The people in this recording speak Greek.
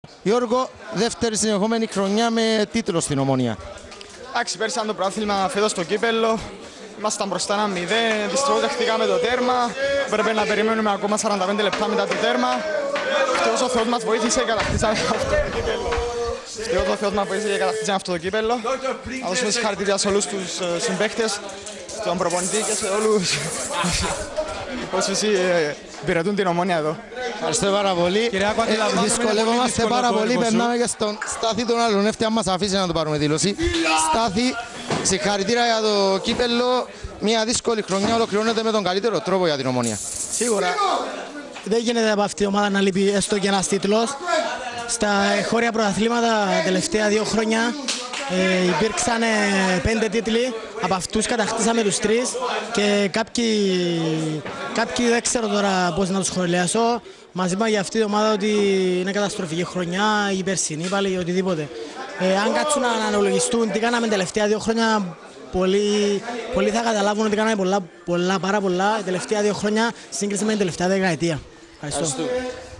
Γιώργο, δεύτερη συνεχόμενη χρονιά με τίτλο στην Ομόνοια. Εντάξει, πέρσι ήταν το πρωτάθλημα, φέτος το κύπελλο. Ήμασταν μπροστά 1-0, δυστυχώς δεχτήκαμε το τέρμα. Πρέπει να περιμένουμε ακόμα 45 λεπτά μετά το τέρμα. Ευτυχώς ο Θεός μας βοήθησε και κατακτήσαμε αυτό το κύπελλο. Ευτυχώς ο Θεός μας βοήθησε και κατακτήσαμε αυτό το κύπελλο. Να δώσουμε συγχαρητήρια σε όλους τους συμπαίκτες, στον προπονητή και σε όλους όσους υπηρετούν την Ομόνοια εδώ. Ευχαριστώ πάρα πολύ. Δυσκολεύομαστε πάρα πολύ. Περνάμε και στον Στάθη τον άλλον. Εύτη, αν μας αφήσει να το πάρουμε δήλωση. Στάθη, συγχαρητήρια για το κύπελλο. Μια δύσκολη χρονιά ολοκληρώνεται με τον καλύτερο τρόπο για την Ομόνοια. Σίγουρα. Δεν γίνεται από αυτή η ομάδα να λείπει έστω και ένας τίτλος. Στα χώρια πρωταθλήματα τα τελευταία 2 χρόνια υπήρξαν 5 τίτλοι, από αυτούς κατακτήσαμε τους 3 και κάποιοι δεν ξέρω τώρα πώς να τους σχολιάσω. Μας είπαν για αυτή την ομάδα ότι είναι καταστροφική χρονιά, η περσινή πάλι, οτιδήποτε. Αν κάτσουν να αναλογιστούν τι κάναμε τα τελευταία 2 χρόνια, πολλοί θα καταλάβουν ότι κάναμε πάρα πολλά τα τελευταία 2 χρόνια σύγκριση με την τελευταία δεκαετία. Ευχαριστώ.